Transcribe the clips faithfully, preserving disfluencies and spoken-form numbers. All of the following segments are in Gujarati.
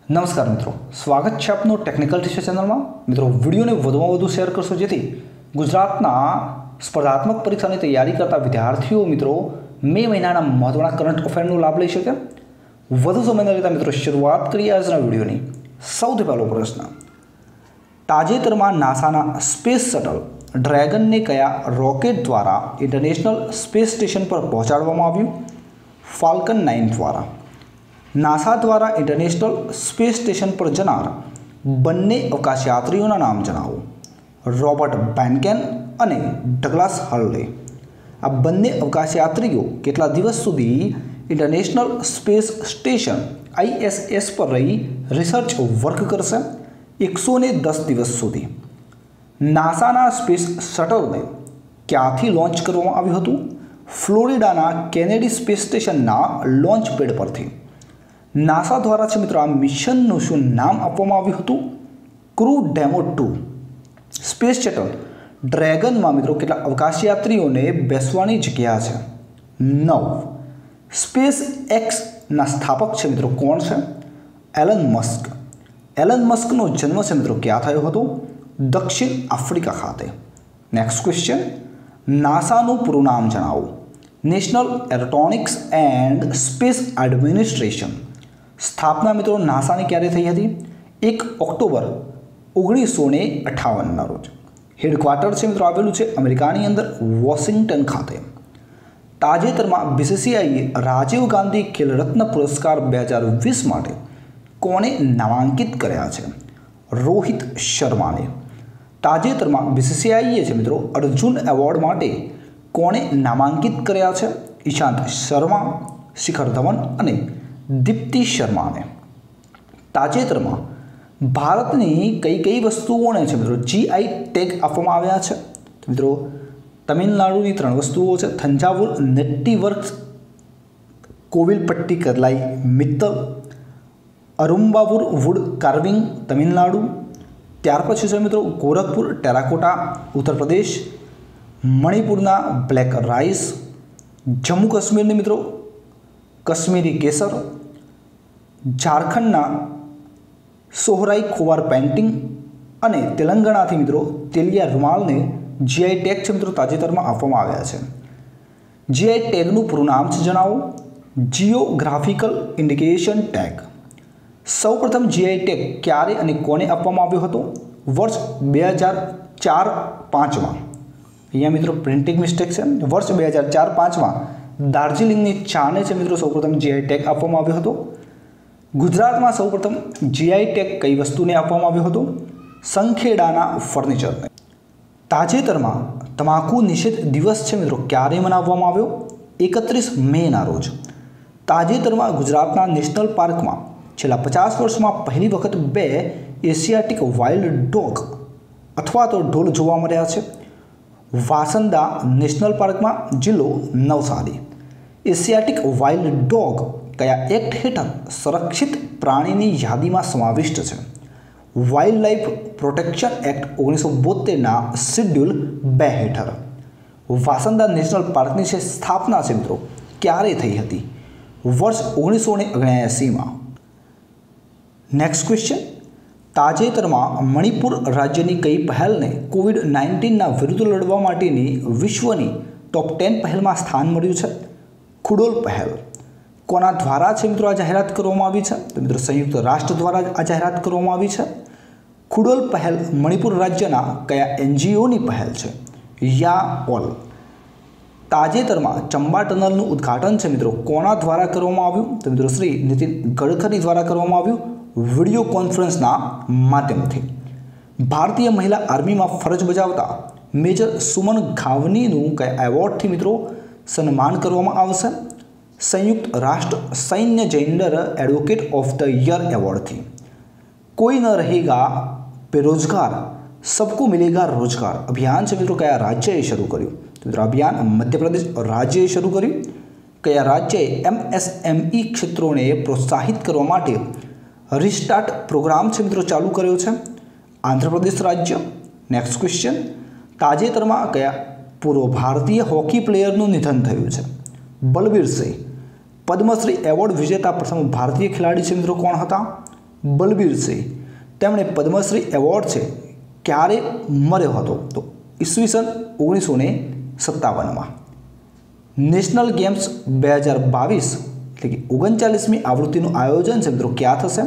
नमस्कार मित्रों, स्वागत है आपनो टेक्निकल टीचर चैनल में। मित्रों, वीडियो ने વધુમાં વધુ શેર કરશો જેથી ગુજરાતના સ્પર્ધાત્મક પરીક્ષાની તૈયારી કરતા વિદ્યાર્થીઓ મિત્રો મે મહિનાના મહત્વના કરંટ અફેરનો લાભ લઈ શકે। વધુ સમય ન લેતા મિત્રો શરૂઆત કરીએ આજના વિડીયોની। સૌથી પહેલો પ્રશ્ન, તાજેતરમાં નાસાના સ્પેસ શટલ ડ્રેગનને કયા રોકેટ દ્વારા ઇન્ટરનેશનલ સ્પેસ સ્ટેશન પર પહોંચાડવામાં આવ્યું? ફાલ્કન નાઇન દ્વારા। नासा द्वारा इंटरनेशनल स्पेस स्टेशन पर जनार बंने अवकाशयात्रीओना नाम जणावो। रॉबर्ट बेनकेन अने डगलास हर्ले। आ बंने अवकाशयात्रीओ केटला दिवस सुधी इंटरनेशनल स्पेस स्टेशन आईएसएस पर रही रिसर्च वर्क करशे? एक सौ दस दिवस सुधी। नासाना स्पेस शटलने क्यांथी लॉन्च करवामां आव्युं हतुं? फ्लोरिडाना केनेडी स्पेस स्टेशनना लॉन्च पेड परथी। नासा द्वारा छे मित्रों आ मिशननुं शुं नाम आपवामां आव्युं हतुं? Crew demo two. Space shuttle Dragon में मित्रों केटला अवकाशयात्रीओने बेसवानी जग्या छे? नौ। स्पेस एक्स ना स्थापक छे मित्रों कोण छे? Elon Musk. एलन मस्कनो जन्म छे मित्रों क्या थयो हतो? दक्षिण आफ्रिका खाते। नेक्स्ट क्वेश्चन, नासानुं पूरुं नाम जणावो। National Aeronautics and Space Administration. स्थापना मित्रों नासा ने क्यारे थई हती? एक ऑक्टोबर ओगनीस सौ अठावन ना रोज। हेडक्वार्टर छे मित्रों आवेलुं छे अमेरिकानी अंदर वॉशिंगटन खाते। ताजेतरमां बीसीसीआईए राजीव गांधी खेल रत्न पुरस्कार दो हज़ार बीस माटे कोने नामांकित कर्या छे? रोहित शर्मा ने। ताजेतरमां बीसीसीआईए छे मित्रों अर्जुन एवॉर्ड माटे कोने नामांकित कर्या छे? ईशांत शर्मा, शिखर धवन अने दीप्ति शर्मा ने। ताजेतरमां भारतनी कई कई वस्तुओने छे मित्रों जीआई टेग आपवामां आव्या छे? तो मित्रों तमिलनाडुनी त्रण वस्तुओ छे, Thanjavur netti works, Kovilpatti kadalai mittai, Arumbavur wood carving Tamil Nadu. त्यार पछी छे मित्रों गोरखपुर टेराकोटा उत्तर प्रदेश, मणिपुरना ब्लेक राइस, जम्मू काश्मीर ने मित्रों कश्मीरी केसर, झारखंडना सोहराई खोवार पेंटिंग अने तेलंगाणा थी मित्रों तेलिया रुमाल ने जीआई टेग छे मित्रों ताजेतरमां आपवामां आव्या छे। जीआई टेगनुं पूरुं नाम छे जणावो? Geographical indication tag. सौप्रथम जीआई टेग क्यारे अने कोने आपवामां आव्यो हतो? वर्ष दो हज़ार चार पांच में। अहींया मित्रों प्रिंटिंग मिस्टेक छे। वर्ष दो हज़ार चार पांच में दार्जिलिंगनी चाने छे मित्रों सौप्रथम जीआई टेग आपवामां आव्यो हतो। गुजरात में सौप्रथम जीआई टेग कई वस्तुने आपवामां आव्यो हतो? संखेडाना फर्निचरने। ताजेतरमां तमाकू निषेध दिवस छे मित्रों क्यारे मनाववामां आव्यो? एकत्रीस मे ना रोज। ताजेतरमां गुजरातना नेशनल पार्क में छेल्ला पचास वर्ष में पहली वखत बे एशियाटिक वाइल्ड डॉग अथवा तो ढोल जोवा मळ्या छे। वासंदा नेशनल पार्क में जिल्लो नवसारी। एशियाटिक वाइल्ड डॉग कया एक्ट हेठळ संरक्षित प्राणीनी यादीमां समाविष्ट छे? वाइल्ड लाइफ प्रोटेक्शन एक्ट ओगनीस सौ बोतेर ना शेड्यूल बे हेठळ। वासंदा नेशनल पार्कनी छे स्थापना छे मित्रों क्यारे थई हती? वर्ष ओगनीस सौ ओगणएंशी में। नेक्स्ट क्वेश्चन, ताजेतरमां मणिपुर राज्यनी कई पहलने कोविड नाइन्टीन ना विरुद्ध लड़वा माटेनी विश्वनी टॉप टेन पहल में स्थान मळ्युं छे? खुडोल पहल कोना द्वारा छे मित्रों आ जाहेरात करवामां आवी छे? तो मित्रों संयुक्त राष्ट्र द्वारा आ जाहेरात करवामां आवी छे। खुडोल पहल मणिपुर राज्यना कया एनजीओनी पहल छे? या ऑल। ताजेतरमां चंबा टनलनुं उद्घाटन छे मित्रों कोना द्वारा करवामां आव्युं? तो मित्रों श्री नितिन गडकरी द्वारा करवामां आव्युं वीडियो कॉन्फ्रेंसना माध्यमथी। भारतीय महिला आर्मी में फरज बजावता मेजर सुमन घावनीनुं कया एवॉर्डथी मित्रों सन्मान करवामां आवशे? संयुक्त राष्ट्र सैन्य gender advocate of the year award थी। कोई न रहेगा बेरोजगार सबको मिलेगा रोजगार अभियान से मित्रों कया राज्यए शुरू कर्युं? तो मित्रों अभियान मध्य प्रदेश राज्यए शुरू कर्युं। कया राज्यए एमएसएमई क्षेत्रों ने प्रोत्साहित करवा माटे रिस्टार्ट प्रोग्राम से मित्रों चालू कर्यो छे? आंध्र प्रदेश राज्य। नेक्स्ट क्वेश्चन, ताजेतरमां कया पूर्व भारतीय हॉकी प्लेयरनुं निधन थयुं छे? बलबीर सिंह। पद्मश्री एवॉर्ड विजेता प्रथम भारतीय खिलाड़ी छे मित्रों कोण हता? બલબીરસિંહ તેમણે પદ્મશ્રી એવોર્ડ છે ક્યારે મળ્યો હતો? તો ઈસવીસન ઓગણીસો ને સત્તાવનમાં. નેશનલ ગેમ્સ બે હજાર બાવીસ એટલે કે ઓગણચાલીસમી આવૃત્તિનું આયોજન છે મિત્રો ક્યાં થશે?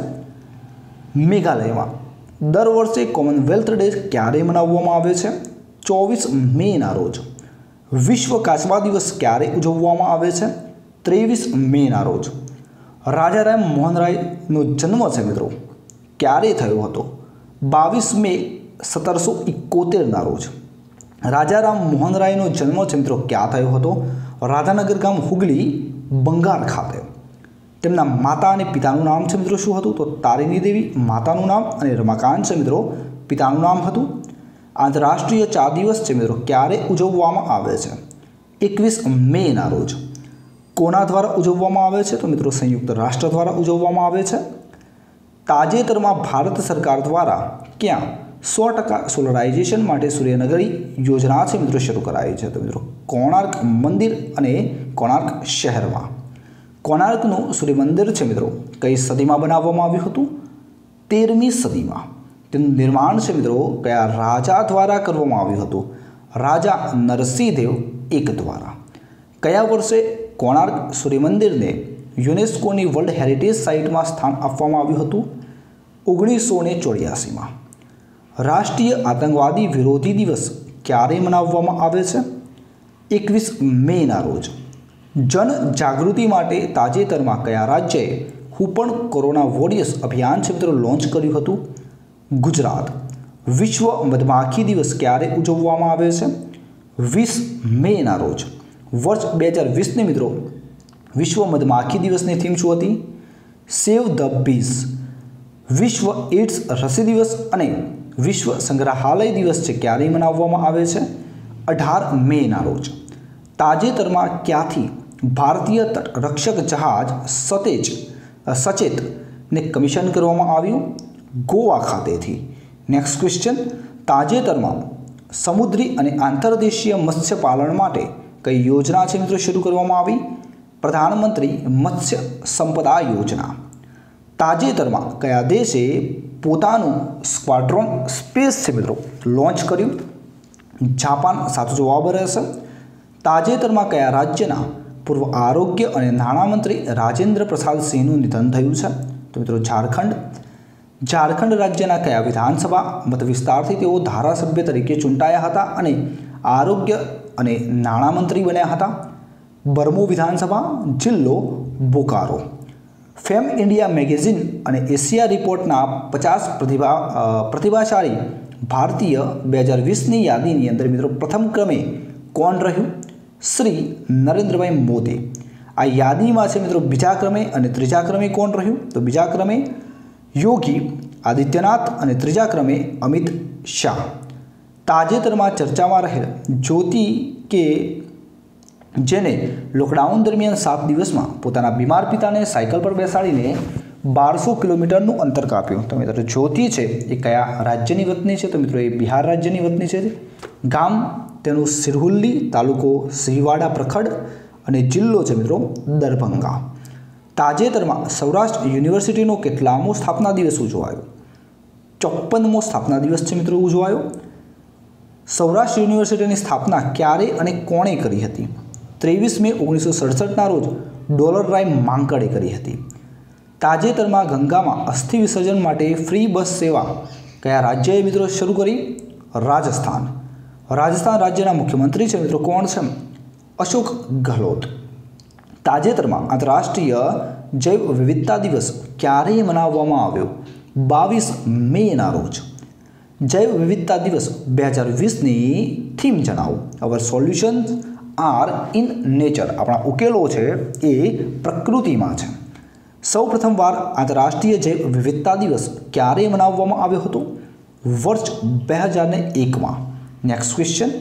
મેઘાલયમાં. દર વર્ષે કોમનવેલ્થ ડે ક્યારે મનાવવામાં આવે છે? ચોવીસ મેના રોજ. વિશ્વ કાચબા દિવસ ક્યારે ઉજવવામાં આવે છે? ત્રેવીસ મેના રોજ. રાજા રામ મોહન રાયનો જન્મ છે મિત્રો ક્યારે થયો હતો? બાવીસ મે સત્તરસો ઇકોતેરના રોજ. રાજા રામ મોહન રાયનો જન્મ છે મિત્રો ક્યાં થયો હતો? રાધાનગર ગામ હુગલી બંગાળ ખાતે. તેમના માતા અને પિતાનું નામ છે મિત્રો શું હતું? તો તારીણી દેવી માતાનું નામ અને રમાકાંત છે મિત્રો પિતાનું નામ હતું. આંતરરાષ્ટ્રીય ચા દિવસ છે મિત્રો ક્યારે ઉજવવામાં આવે છે? એકવીસ મેના રોજ. કોના દ્વારા ઉજવવામાં આવે છે? તો મિત્રો સંયુક્ત રાષ્ટ્ર દ્વારા ઉજવવામાં આવે છે. તાજેતરમાં ભારત સરકાર દ્વારા ક્યાં સો ટકા સોલરાઇઝેશન માટે સૂર્યનગરી યોજના છે મિત્રો શરૂ કરાઈ છે? તો મિત્રો કોણાર્ક મંદિર અને કોણાર્ક શહેરમાં. કોણાર્કનું સૂર્ય મંદિર છે મિત્રો કઈ સદીમાં બનાવવામાં આવ્યું હતું? તેરમી સદીમાં. તેનું નિર્માણ છે મિત્રો કયા રાજા દ્વારા કરવામાં આવ્યું હતું? રાજા નરસિંહદેવ એક દ્વારા. કયા વર્ષે કોણાર્ક સૂર્ય મંદિરને યુનેસ્કોની વર્લ્ડ હેરિટેજ સાઇટમાં સ્થાન આપવામાં આવ્યું હતું? ઓગણીસો ને ચોર્યાસીમાં. રાષ્ટ્રીય આતંકવાદી વિરોધી દિવસ ક્યારે મનાવવામાં આવે છે? એકવીસ મેના રોજ. જનજાગૃતિ માટે તાજેતરમાં કયા રાજ્યએ હું પણ કોરોના વોરિયર્સ અભિયાન છે મિત્રો લોન્ચ કર્યું હતું? ગુજરાત. વિશ્વ મધમાખી દિવસ ક્યારે ઉજવવામાં આવે છે? વીસ મેના રોજ. વર્ષ બે હજાર વીસની મિત્રો વિશ્વ મધમાખી દિવસની થીમ શું હતી? Save the bees. વિશ્વ એડ્સ રસી દિવસ અને વિશ્વ સંગ્રહાલય દિવસ છે ક્યારે મનાવવામાં આવે છે? અઢાર મેના રોજ. તાજેતરમાં ક્યાંથી ભારતીય તટરક્ષક જહાજ સતેજ સચેતને કમિશન કરવામાં આવ્યું? ગોવા ખાતેથી. Next question. તાજેતરમાં સમુદ્રી અને આંતરદેશીય મત્સ્યપાલન માટે કઈ યોજના છે મિત્રો શરૂ કરવામાં આવી? પ્રધાનમંત્રી મત્સ્ય સંપદા યોજના. તાજેતરમાં કયા દેશે પોતાનું સ્ક્વાડ્રોન સ્પેસ છે મિત્રો લોન્ચ કર્યું? જાપાન સાચો જવાબ રહેશે. તાજેતરમાં કયા રાજ્યના પૂર્વ આરોગ્ય અને નાણામંત્રી રાજેન્દ્ર પ્રસાદ સિંહનું નિધન થયું છે? તો મિત્રો ઝારખંડ. ઝારખંડ રાજ્યના કયા વિધાનસભા મત વિસ્તારથી તેઓ ધારાસભ્ય તરીકે ચૂંટાયા હતા અને આરોગ્ય અને નાણામંત્રી બન્યા હતા? બરમો વિધાનસભા. જિલ્લો બોકારો. ફેમ ઇન્ડિયા મેગેઝિન અને એશિયા રિપોર્ટના પચાસ પ્રતિભા પ્રતિભાશાળી ભારતીય બે હજાર વીસની યાદીની અંદર મિત્રો પ્રથમ ક્રમે કોણ રહ્યું? શ્રી નરેન્દ્રભાઈ મોદી. આ યાદીમાં છે મિત્રો બીજા ક્રમે અને ત્રીજા ક્રમે કોણ રહ્યું? તો બીજા ક્રમે યોગી આદિત્યનાથ અને ત્રીજા ક્રમે અમિત શાહ. તાજેતરમાં ચર્ચામાં રહેલ જ્યોતિ કે જેને લોકડાઉન દરમિયાન સાત દિવસમાં પોતાના બીમાર પિતાને સાયકલ પર બેસાડીને બારસો કિલોમીટરનું અંતર કાપ્યું. તો મિત્રો જ્યોતિ છે એ કયા રાજ્યની વતની છે? તો મિત્રો એ બિહાર રાજ્યની વતની છે. ગામ તેનું સિરહુલ્લી, તાલુકો સિંહવાડા પ્રખડ અને જિલ્લો છે મિત્રો દરભંગા. તાજેતરમાં સૌરાષ્ટ્ર યુનિવર્સિટીનો કેટલામો સ્થાપના દિવસ ઉજવાયો? ચોપ્પનમો સ્થાપના દિવસ છે મિત્રો ઉજવાયો. સૌરાષ્ટ્ર યુનિવર્સિટીની સ્થાપના ક્યારે અને કોણે કરી હતી? ત્રેવીસ મે ઓગણીસો સડસઠના રોજ ડોલરરાય માંકડે કરી હતી. તાજેતરમાં ગંગામાં અસ્થિ વિસર્જન માટે ફ્રી બસ સેવા કયા રાજ્યએ મિત્રો શરૂ કરી? રાજસ્થાન. રાજસ્થાન રાજ્યના મુખ્યમંત્રી છે મિત્રો કોણ છે? અશોક ગહલોત. તાજેતરમાં આંતરરાષ્ટ્રીય જૈવ વિવિધતા દિવસ ક્યારે મનાવવામાં આવ્યો? બાવીસ મેના રોજ. જૈવ વિવિધતા દિવસ બે હજાર વીસની થીમ જણાવો. Our solution are in nature. આપણા ઉકેલો છે એ પ્રકૃતિમાં છે. સૌ પ્રથમવાર આંતરરાષ્ટ્રીય જૈવ વિવિધતા દિવસ ક્યારે મનાવવામાં આવ્યો હતો? વર્ષ બે હજાર ને એકમાં. Next question.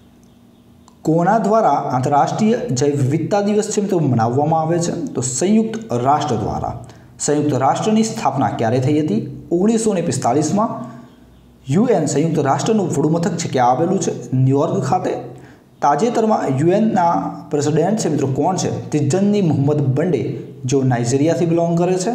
કોના દ્વારા આંતરરાષ્ટ્રીય જૈવ વિવિધતા દિવસ છે મિત્રો મનાવવામાં આવે છે? તો સંયુક્ત રાષ્ટ્ર દ્વારા. સંયુક્ત રાષ્ટ્રની સ્થાપના ક્યારે થઈ હતી? ઓગણીસો ને પિસ્તાલીસમાં. યુએન સંયુક્ત રાષ્ટ્રનું વડું મથક છે ક્યાં આવેલું છે? ન્યુયોર્ક ખાતે. તાજેતરમાં યુએનના પ્રેસિડેન્ટ છે મિત્રો કોણ છે? તિજ્જની મોહમ્મદ બંડે, જેઓ નાઇજીરિયાથી બિલોંગ કરે છે.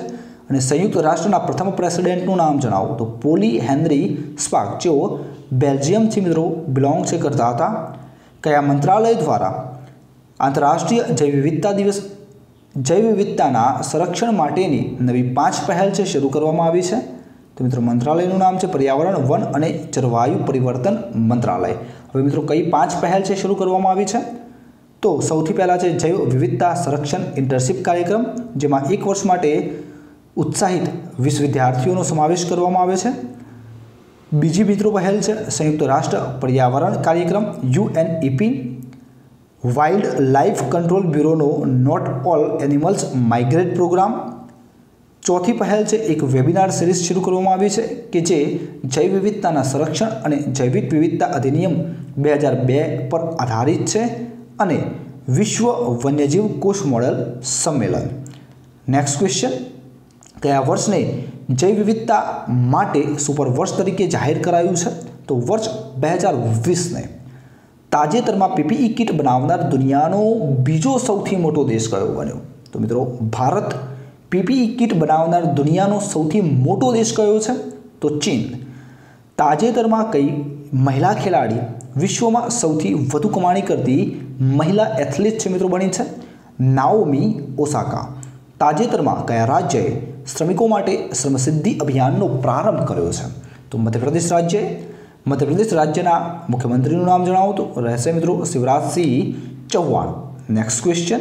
અને સંયુક્ત રાષ્ટ્રના પ્રથમ પ્રેસિડેન્ટનું નામ જણાવો તો પોલી હેનરી સ્પાર્ક, જેઓ બેલ્જિયમથી મિત્રો બિલોંગ છે કરતા હતા. કયા મંત્રાલય દ્વારા આંતરરાષ્ટ્રીય જૈવ વિવિધતા દિવસ જૈવ વિવિધતાના સંરક્ષણ માટેની નવી પાંચ પહેલ છે શરૂ કરવામાં આવી છે? તો મિત્રો મંત્રાલયનું નામ છે પર્યાવરણ, વન અને જળવાયુ પરિવર્તન મંત્રાલય. હવે મિત્રો કઈ પાંચ પહેલ છે શરૂ કરવામાં આવી છે? તો સૌથી પહેલાં છે જૈવ વિવિધતા સંરક્ષણ ઇન્ટર્નશીપ કાર્યક્રમ, જેમાં એક વર્ષ માટે ઉત્સાહિત વીસ વિદ્યાર્થીઓનો સમાવેશ કરવામાં આવે છે. બીજી મિત્રો પહેલ છે સંયુક્ત રાષ્ટ્ર પર્યાવરણ કાર્યક્રમ યુએનઈપી. વાઇલ્ડ લાઇફ કંટ્રોલ બ્યુરોનો not all animals migrate programme. ચોથી પહેલ છે એક વેબિનાર સિરીઝ શરૂ કરવામાં આવી છે કે જે જૈવ વિવિધતાના સંરક્ષણ અને જૈવિક વિવિધતા અધિનિયમ બે હજાર બે પર આધારિત છે. અને વિશ્વ વન્યજીવ કોષ મોડેલ સંમેલન. નેક્સ્ટ ક્વેશ્ચન, કયા વર્ષને જૈવ વિવિધતા માટે સુપર વર્ષ તરીકે જાહેર કરાયું છે? તો વર્ષ બે હજાર વીસને. તાજેતરમાં પીપીઈ કિટ બનાવનાર દુનિયાનો બીજો સૌથી મોટો દેશ કયો બન્યો? તો મિત્રો ભારત પીપીઈ કિટ બનાવનાર દુનિયાનો સૌથી મોટો દેશ કયો છે? તો ચીન. તાજેતરમાં કઈ મહિલા ખેલાડી વિશ્વમાં સૌથી વધુ કમાણી કરતી મહિલા એથ્લીટ છે મિત્રો બની છે? Naomi Osaka. તાજેતરમાં કયા રાજ્યએ શ્રમિકો માટે શ્રમસિદ્ધિ અભિયાનનો પ્રારંભ કર્યો છે? તો મધ્યપ્રદેશ રાજ્યએ. મધ્યપ્રદેશ રાજ્યના મુખ્યમંત્રીનું નામ જણાવો તો રહેશે મિત્રો શિવરાજસિંહ ચૌહાણ. નેક્સ્ટ ક્વેશ્ચન,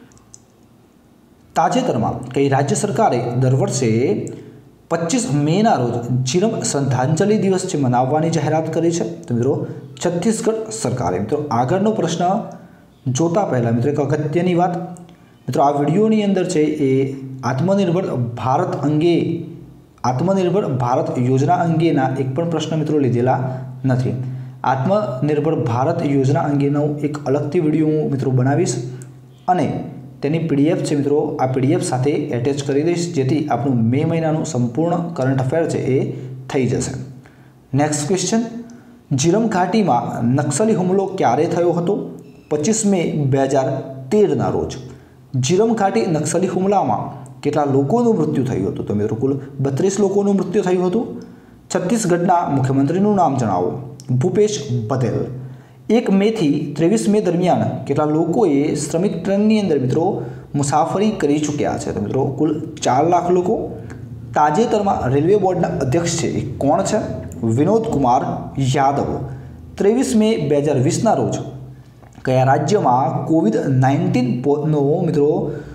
તાજેતરમાં કઈ રાજ્ય સરકારે દર વર્ષે પચીસ મેના રોજ જીરમ શ્રદ્ધાંજલિ દિવસ છે મનાવવાની જાહેરાત કરી છે? તો મિત્રો છત્તીસગઢ સરકારે. મિત્રો આગળનો પ્રશ્ન જોતા પહેલાં મિત્રો એક અગત્યની વાત, મિત્રો આ વિડીયોની અંદર છે એ આત્મનિર્ભર ભારત અંગે આત્મનિર્ભર ભારત યોજના અંગેના એક પણ પ્રશ્ન મિત્રો લીધેલા નથી. આત્મનિર્ભર ભારત યોજના અંગેનો એક અલગથી વિડીયો હું મિત્રો બનાવીશ અને તેની પીડીએફ છે મિત્રો આ પીડીએફ સાથે એટેચ કરી દઈશ, જેથી આપણું મે મહિનાનું સંપૂર્ણ કરંટ અફેર છે એ થઈ જશે. નેક્સ્ટ ક્વેશ્ચન, જીરમ ઘાટીમાં નક્સલી હુમલો ક્યારે થયો હતો? પચીસ મે બે હજાર તેરના રોજ. જીરમ ઘાટી નક્સલી હુમલામાં કેટલા લોકોનું મૃત્યુ થયું હતું? તો મિત્રો કુલ બત્રીસ લોકોનું મૃત્યુ થયું હતું. છત્તીસગઢના મુખ્યમંત્રીનું નામ જણાવો. ભૂપેશ બઘેલ. એક મેથી ત્રેવીસ મે દરમિયાન કેટલા લોકોએ શ્રમિક ટ્રેનની અંદર મિત્રો મુસાફરી કરી ચૂક્યા છે? તો મિત્રો કુલ ચાર લાખ લોકો. તાજેતરમાં રેલવે બોર્ડના અધ્યક્ષ છે એ કોણ છે? વિનોદ કુમાર યાદવ. ત્રેવીસ મે બે હજાર વીસના રોજ કયા રાજ્યમાં કોવિડ નાઇન્ટીનનો મિત્રો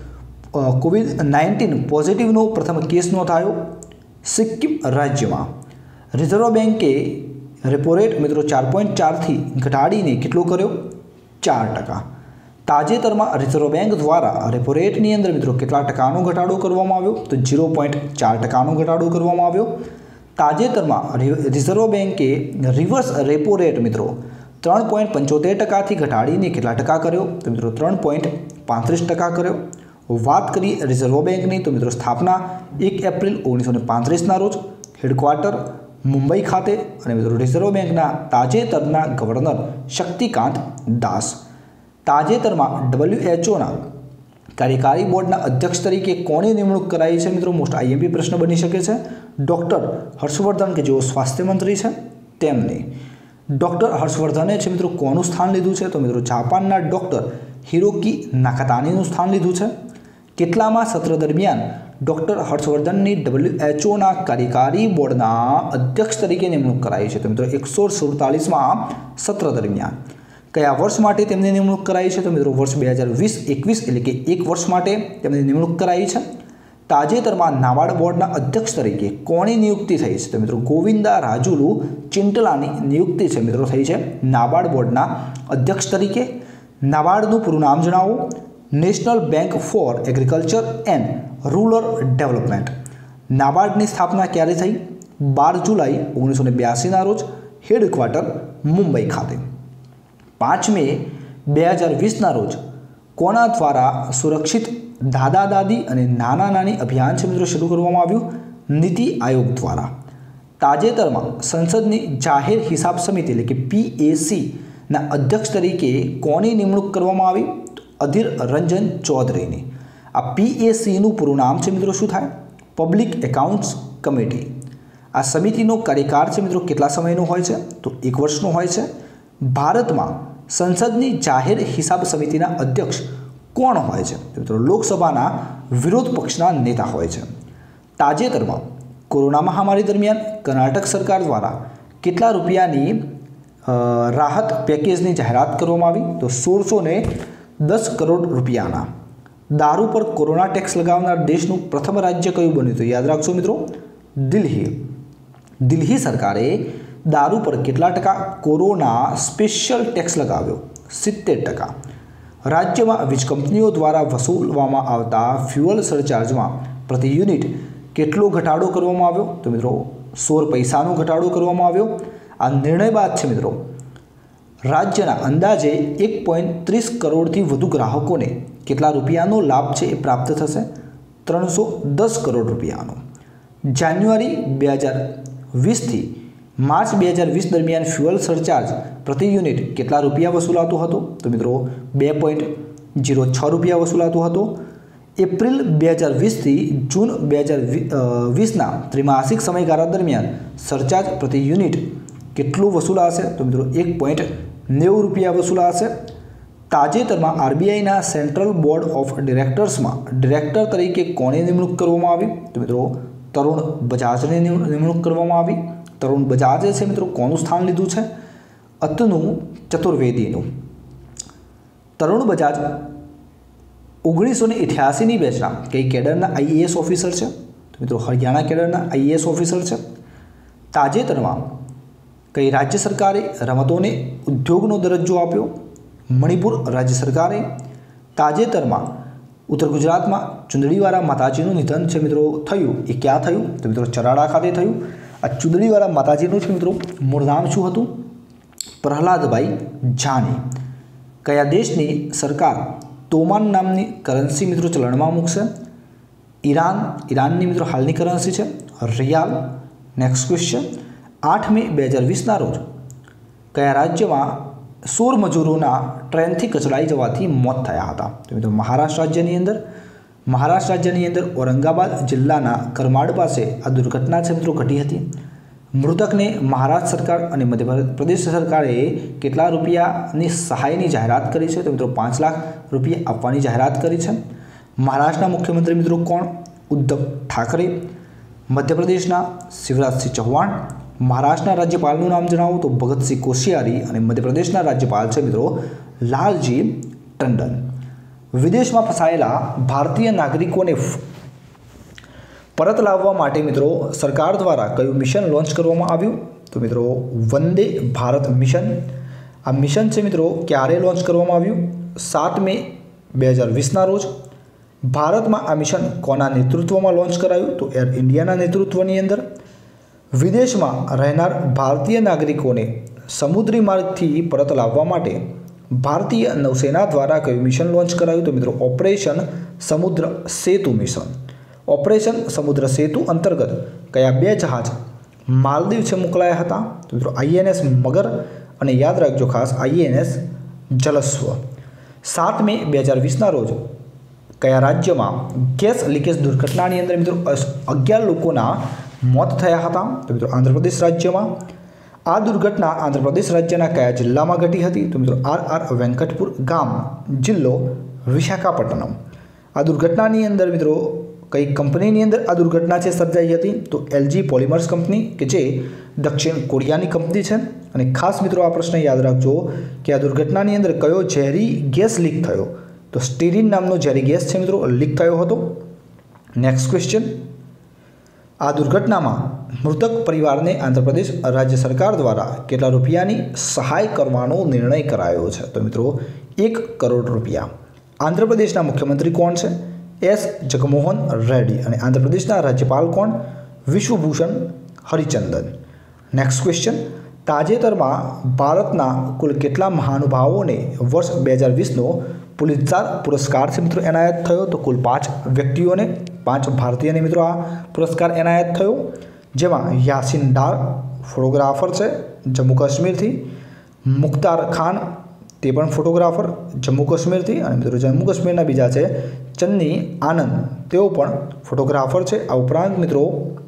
કોવિડ નાઇન્ટીન પોઝિટિવનો પ્રથમ કેસ નોંધાયો? સિક્કિમ રાજ્યમાં. રિઝર્વ બેન્કે રેપો રેટ મિત્રો ચાર પોઈન્ટ ચારથી ઘટાડીને કેટલો કર્યો? ચાર ટકા. તાજેતરમાં રિઝર્વ બેન્ક દ્વારા રેપો રેટની અંદર મિત્રો કેટલા ટકાનો ઘટાડો કરવામાં આવ્યો? તો ઝીરો પોઈન્ટ ચાર ટકાનો ઘટાડો કરવામાં આવ્યો. તાજેતરમાં રિઝર્વ બેન્કે રિવર્સ રેપો રેટ મિત્રો ત્રણ પોઈન્ટ પંચોતેર ટકાથી ઘટાડીને કેટલા ટકા કર્યો? તો મિત્રો ત્રણ પોઈન્ટ પાંત્રીસ ટકા કર્યો. વાત કરીએ રિઝર્વ બેન્કની તો મિત્રો સ્થાપના એક એપ્રિલ ઓગણીસો ને પાંત્રીસના રોજ. હેડક્વાર્ટર મુંબઈ ખાતે. અને મિત્રો રિઝર્વ બેન્કના તાજેતરના ગવર્નર શક્તિકાંત દાસ. તાજેતરમાં ડબલ્યુએચઓના કાર્યકારી બોર્ડના અધ્યક્ષ તરીકે કોની નિમણૂક કરાઈ છે? મિત્રો મોસ્ટ આઈએમપી પ્રશ્ન બની શકે છે. ડૉક્ટર હર્ષવર્ધન કે જેઓ સ્વાસ્થ્ય મંત્રી છે તેમની. ડૉક્ટર હર્ષવર્ધને છે મિત્રો કોનું સ્થાન લીધું છે? તો મિત્રો જાપાનના ડૉક્ટર હિરોકી નાકાતાનીનું સ્થાન લીધું છે. કેટલામાં સત્ર દરમિયાન ડૉક્ટર હર્ષવર્ધનની ડબલ્યુએચઓના કાર્યકારી બોર્ડના અધ્યક્ષ તરીકે નિમણૂક કરાઈ છે? તો મિત્રો એકસો સુડતાલીસમાં સત્ર દરમિયાન. કયા વર્ષ માટે તેમની નિમણૂક કરાઈ છે? તો મિત્રો વર્ષ બે હજાર વીસ એકવીસ એટલે કે એક વર્ષ માટે તેમની નિમણૂક કરાઈ છે. તાજેતરમાં નાબાર્ડ બોર્ડના અધ્યક્ષ તરીકે કોની નિયુક્તિ થઈ છે? તો મિત્રો ગોવિંદા રાજુલુ ચિંટલાની નિયુક્તિ છે મિત્રો થઈ છે નાબાર્ડ બોર્ડના અધ્યક્ષ તરીકે. નાબાર્ડનું પૂરું નામ જણાવો. National bank for agriculture and rural development. નાબાર્ડની સ્થાપના ક્યારે થઈ? બાર જુલાઈ ઓગણીસો ને બ્યાસીના રોજ. હેડક્વાર્ટર મુંબઈ ખાતે. પાંચ મે બે હજાર વીસના રોજ કોના દ્વારા સુરક્ષિત દાદા દાદી અને નાના નાની અભિયાન છે મિત્રો શરૂ કરવામાં આવ્યું? નીતિ આયોગ દ્વારા. તાજેતરમાં સંસદની જાહેર હિસાબ સમિતિ એટલે કે પીએસીના અધ્યક્ષ તરીકે કોની નિમણૂક કરવામાં આવી? અધીર રંજન ચૌધરીની. આ પીએસીનું પૂરું નામ છે મિત્રો શું થાય? Public accounts committee. આ સમિતિનો કાર્યકાળ છે મિત્રો કેટલા સમયનો હોય છે? તો એક વર્ષનો હોય છે। ભારતમાં સંસદની જાહેર હિસાબ સમિતિના અધ્યક્ષ કોણ હોય છે? તો મિત્રો લોકસભાના વિરોધ પક્ષના નેતા હોય છે। તાજેતરમાં કોરોના મહામારી દરમિયાન કર્ણાટક સરકાર દ્વારા કેટલા રૂપિયાની રાહત પેકેજની જાહેરાત કરવામાં આવી? તો સોળસો ને દસ કરોડ રૂપિયાના। દારૂ પર કોરોના ટેક્સ લગાવનાર દેશનું પ્રથમ રાજ્ય કયું બન્યું? તો યાદ રાખજો મિત્રો, દિલ્હી। દિલ્હી સરકારે દારૂ પર કેટલા ટકા કોરોના સ્પેશિયલ ટેક્સ લગાવ્યો? સિત્તેર ટકા। રાજ્યમાં વીજ કંપનીઓ દ્વારા વસૂલવામાં આવતા ફ્યુઅલ સરચાર્જમાં પ્રતિ યુનિટ કેટલો ઘટાડો કરવામાં આવ્યો? તો મિત્રો સોળ પૈસાનો ઘટાડો કરવામાં આવ્યો। આ નિર્ણય બાદ છે મિત્રો રાજ્યના અંદાજે એક પોઈન્ટ ત્રીસ કરોડથી વધુ ગ્રાહકોને કેટલા રૂપિયાનો લાભ છે એ પ્રાપ્ત થશે? ત્રણસો દસ કરોડ રૂપિયાનો। જાન્યુઆરી બે હજાર વીસથી માર્ચ બે હજાર વીસ દરમિયાન ફ્યુઅલ સરચાર્જ પ્રતિ યુનિટ કેટલા રૂપિયા વસૂલાતો હતો? તો મિત્રો બે પોઈન્ટ ઝીરો છ રૂપિયા વસૂલાતો હતો। એપ્રિલ બે હજાર વીસથી જૂન બે હજાર વીસના ત્રિમાસિક સમયગાળા દરમિયાન સરચાર્જ પ્રતિ યુનિટ કેટલું વસૂલાશે? તો મિત્રો એક પોઈન્ટ નેવું રૂપિયા વસૂલાશે। તાજેતરમાં આરબીઆઈના સેન્ટ્રલ બોર્ડ ઓફ ડિરેક્ટર્સમાં ડિરેક્ટર તરીકે કોની નિમણૂક કરવામાં આવી? તો મિત્રો તરુણ બજાજની નિમણૂક કરવામાં આવી। તરુણ બજાજે છે મિત્રો કોનું સ્થાન લીધું છે? અતનુ ચતુર્વેદીનું। તરુણ બજાજ ઓગણીસો ને અઠ્યાસીની બેચના કઈ કેડરના આઈએએસ ઓફિસર છે? તો મિત્રો હરિયાણા કેડરના આઈએએસ ઓફિસર છે। તાજેતરમાં કઈ રાજ્ય સરકારે રમતોને ઉદ્યોગનો દરજ્જો આપ્યો? મણિપુર રાજ્ય સરકારે। તાજેતરમાં ઉત્તર ગુજરાતમાં ચુંદડીવાળા માતાજીનું નિધન છે મિત્રો થયું, એ ક્યાં થયું? તો મિત્રો ચરાડા ખાતે થયું। આ ચુંદડીવાળા માતાજીનું છે મિત્રો મૂળ નામ શું હતું? પ્રહલાદભાઈ જાની। કયા દેશની સરકાર તોમાન નામની કરન્સી મિત્રો ચલણમાં મૂકશે? ઈરાન। ઈરાનની મિત્રો હાલની કરન્સી છે રિયાલ। નેક્સ્ટ ક્વેશ્ચન, આઠ મે બે હજાર વીસના રોજ કયા રાજ્યમાં સોળ મજૂરોના ટ્રેનથી કચડાઈ જવાથી મોત થયા હતા? તો મિત્રો મહારાષ્ટ્ર રાજ્યની અંદર મહારાષ્ટ્ર રાજ્યની અંદર ઔરંગાબાદ જિલ્લાના કરમાડ પાસે આ દુર્ઘટના છે મિત્રો ઘટી હતી। મૃતકને મહારાષ્ટ્ર સરકાર અને મધ્યપ્રદેશ સરકારે કેટલા રૂપિયાની સહાયની જાહેરાત કરી છે? તો મિત્રો પાંચ લાખ રૂપિયા આપવાની જાહેરાત કરી છે। મહારાષ્ટ્રના મુખ્યમંત્રી મિત્રો કોણ? ઉદ્ધવ ઠાકરે। મધ્યપ્રદેશના શિવરાજસિંહ ચૌહાણ। મહારાષ્ટ્રના રાજ્યપાલનું નામ જણાવો તો ભગતસિંહ કોશિયારી। અને મધ્યપ્રદેશના રાજ્યપાલ છે મિત્રો લાલજી ટંડન। વિદેશમાં ફસાયેલા ભારતીય નાગરિકોને પરત લાવવા માટે મિત્રો સરકાર દ્વારા કયું મિશન લોન્ચ કરવામાં આવ્યું? તો મિત્રો વંદે ભારત મિશન। આ મિશન છે મિત્રો ક્યારે લોન્ચ કરવામાં આવ્યું? સાત મે બે હજાર વીસના રોજ। ભારતમાં આ મિશન કોના નેતૃત્વમાં લોન્ચ કરાયું? તો એર ઇન્ડિયાના નેતૃત્વની અંદર। વિદેશમાં રહેનાર ભારતીય નાગરિકોને સમુદ્રી માર્ગથી પરત લાવવા માટે ભારતીય નૌસેના દ્વારા કયું મિશન લોન્ચ કરાયું? તો મિત્રો ઓપરેશન સમુદ્ર સેતુ મિશન। ઓપરેશન સમુદ્ર સેતુ અંતર્ગત કયા બે જહાજ માલદીવ છે મોકલાયા હતા? તો મિત્રો આઈએનએસ મગર અને યાદ રાખજો ખાસ આઈએનએસ જલસ્વ। સાત મે બે હજાર વીસના રોજ કયા રાજ્યમાં ગેસ લીકેજ દુર્ઘટનાની અંદર મિત્રો અગિયાર લોકોના મોત થયા હતા? તો મિત્રો આંધ્રપ્રદેશ રાજ્યમાં। આ દુર્ઘટના આંધ્રપ્રદેશ રાજ્યના કયા જિલ્લામાં ઘટી હતી? તો મિત્રો આર આર વેંકટપુર ગામ, જિલ્લો વિશાખાપટ્ટનમ। આ દુર્ઘટનાની અંદર મિત્રો કઈ કંપનીની અંદર આ દુર્ઘટના છે સર્જાઈ હતી? તો એલજી પોલિમર્સ કંપની કે જે દક્ષિણ કોરિયાની કંપની છે। અને ખાસ મિત્રો આ પ્રશ્ન યાદ રાખજો કે આ દુર્ઘટનાની અંદર કયો ઝેરી ગેસ લીક થયો? તો સ્ટીરીન નામનો ઝેરી ગેસ છે મિત્રો લીક થયો હતો। નેક્સ્ટ ક્વેશ્ચન, આ દુર્ઘટનામાં મૃતક પરિવારને આંધ્રપ્રદેશ રાજ્ય સરકાર દ્વારા કેટલા રૂપિયાની સહાય કરવાનો નિર્ણય કરાયો છે? તો મિત્રો એક કરોડ રૂપિયા। આંધ્રપ્રદેશના મુખ્યમંત્રી કોણ છે? એસ જગમોહન રેડ્ડી। અને આંધ્રપ્રદેશના રાજ્યપાલ કોણ? વિશ્વભૂષણ હરિચંદન। નેક્સ્ટ ક્વેશ્ચન, તાજેતરમાં ભારતના કુલ કેટલા મહાનુભાવોને વર્ષ બે હજાર વીસનો પુલિત્ઝર પુરસ્કાર છે મિત્રો એનાયત થયો? તો કુલ પાંચ વ્યક્તિઓને, પાંચ ભારતીયને મિત્રો આ પુરસ્કાર એનાયત થયો, જેમાં યાસીન ડાર ફોટોગ્રાફર છે જમ્મુ કાશ્મીરથી, મુખ્તાર ખાન તે પણ ફોટોગ્રાફર જમ્મુ કાશ્મીરથી, અને મિત્રો જમ્મુ કાશ્મીરના બીજા છે ચન્ની આનંદ, તેઓ પણ ફોટોગ્રાફર છે. આ ઉપરાંત મિત્રો